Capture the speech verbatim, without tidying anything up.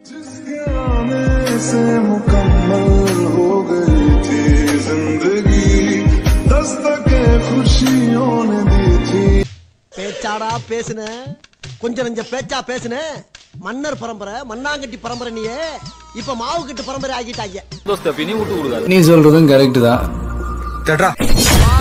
से मुकम्मल हो गई थी जिंदगी दस्तके खुशियों ने दी थी பேச்சாடா பேசுன கொஞ்சம் நஞ்ச பேச்சா பேசுன மன்னர் பரம்பரை மண்ணாங்கட்டி பரம்பரை நீயே இப்ப மாவு கட்டு பரம்பரை ஆகிட்டாங்க நீ சொல்றதும் கரெக்ட் தான்.